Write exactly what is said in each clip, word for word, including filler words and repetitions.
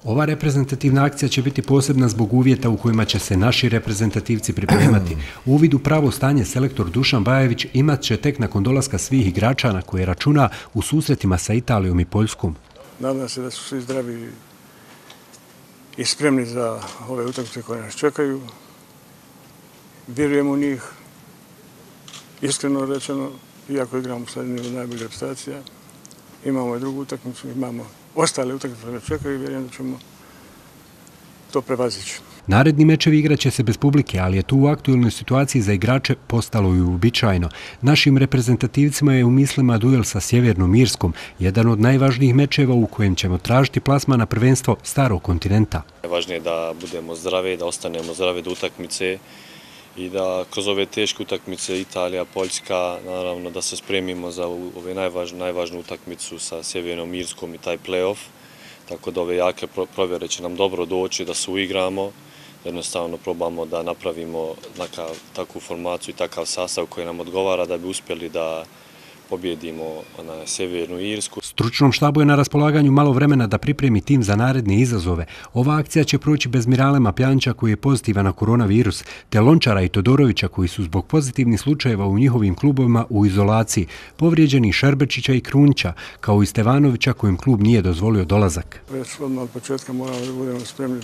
Ova reprezentativna akcija će biti posebna zbog uvjeta u kojima će se naši reprezentativci pripremati. Uvid u pravo stanje selektor Dušan Bajević imat će tek nakon dolaska svih igrača na koje računa u susretima sa Italijom i Poljskom. Nadam se da su svi zdravi i spremni za ove utakmice koje nas čekaju. Vjerujem u njih, iskreno rečeno, iako igramo sad jednu od najboljih reprezentacija. Imamo i drugu utakmicu, imamo ostale utakmice koje nas čekaju i vjerujem da ćemo to prevazići. Naredni mečevi igraće se bez publike, ali je tu u aktualnoj situaciji za igrače postalo i uobičajeno. Našim reprezentativcima je u mislima duel sa Sjevernom Irskom, jedan od najvažnijih mečeva u kojem ćemo tražiti plasman na prvenstvo starog kontinenta. Važnije je da budemo zdravi, da ostanemo zdravi do utakmice i da kroz ove teške utakmice Italija, Poljska, naravno da se spremimo za ove najvažnu utakmicu sa Sjevernom Irskom i taj play-off. Tako da ove jake provjere će nam dobro doći, da se uigramo, jednostavno probamo da napravimo takvu formaciju i takav sastav koji nam odgovara da bi uspjeli da pobjedimo na Sjevernu Irsku. Stručnom štabu je na raspolaganju malo vremena da pripremi tim za naredne izazove. Ova akcija će proći bez Miralema Pjanića koji je pozitivan na koronavirus, te Lončara i Todorovića koji su zbog pozitivnih slučajeva u njihovim klubovima u izolaciji, povrijeđeni Šerbečića i Krunića, kao i Stevanovića kojem klub nije dozvolio dolazak. Već odmah od početka moramo da budemo spremni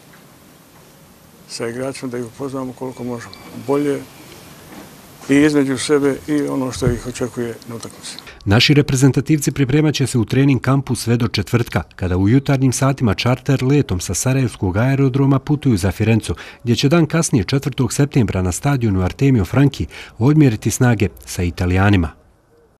sa igračima, da ih upoznamo koliko možemo bolje i između sebe i ono što ih očekuje na utakmici. Naši reprezentativci pripremat će se u trening kampu sve do četvrtka, kada u jutarnjim satima čarter letom sa Sarajevskog aerodroma putuju za Firencu, gdje će dan kasnije četvrtog septembra na stadionu Artemio Franchi odmjeriti snage sa Italijanima.